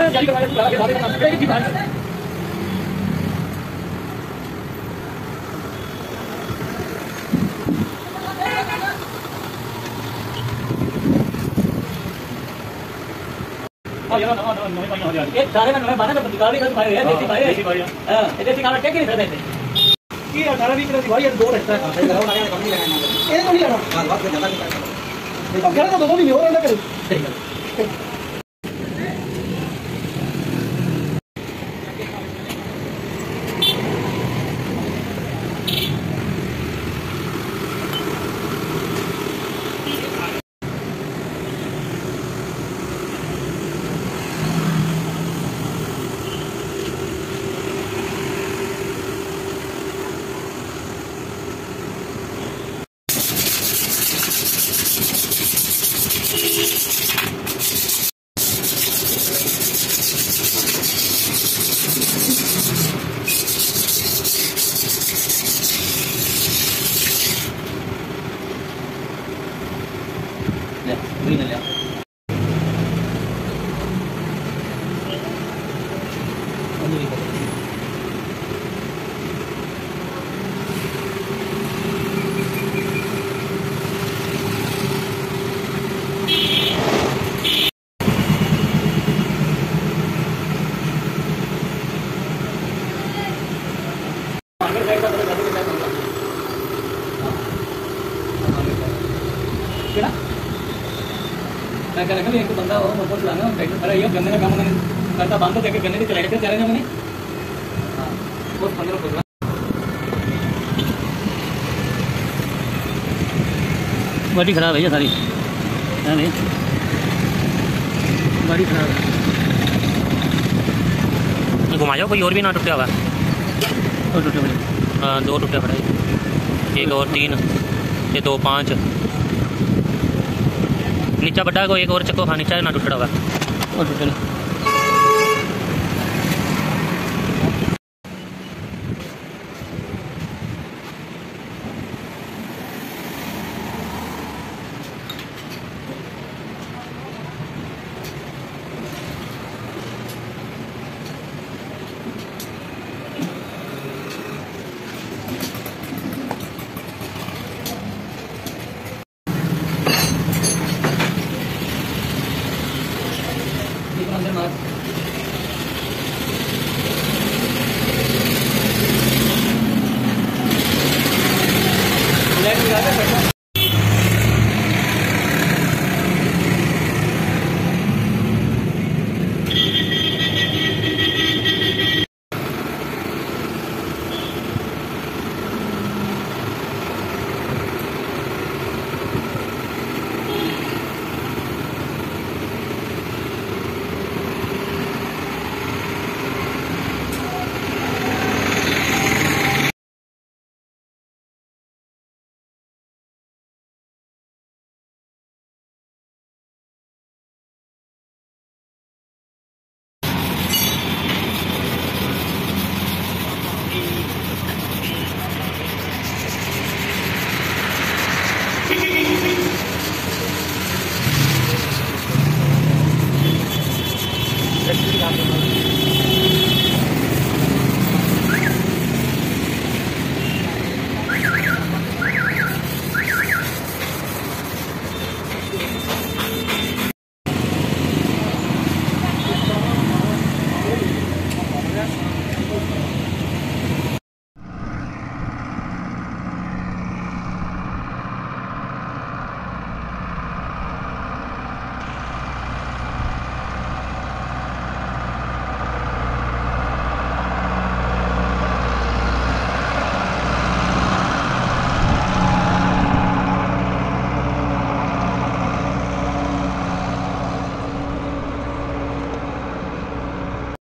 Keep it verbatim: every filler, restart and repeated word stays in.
जारी करवाया तो लगा के बातें करना पड़ेगी भाई। हां यार ना ना नवे भाई हो जाए एक सारे में नवे बाने में निकाल के भाई है देसी भाई देसी भाई हां ये देसी काला टेक नहीं कर देते की अठारह बीस किलो भाई ये दो रहता है सही लगाओ लगा कम नहीं लगाना ये तो नहीं लगा बात बात ज्यादा नहीं करना तो घर का दो भी हो रहा है कर सही है ले ले ले मैं कह रहा एक बंदा हो मोटर चलाना ट्रैक्टर खड़ा है गन्ने का काम करता बंद तो देखे गन्ने की चलाए थे चले मैंने हाँ बहुत पंद्रह पंद्रह गाड़ी खराब है ये सारी है नहीं गाड़ी खराब है घुमा जाओ कोई और भी ना टूटा हुआ और टूटे पड़े हाँ दो टूटे पड़े एक और तीन ये दो पाँच नीचा बड़ा को एक और चक्को खा नीचा ना टूटा हुआ और टूटे अंदर मार लाइट लगा के Let's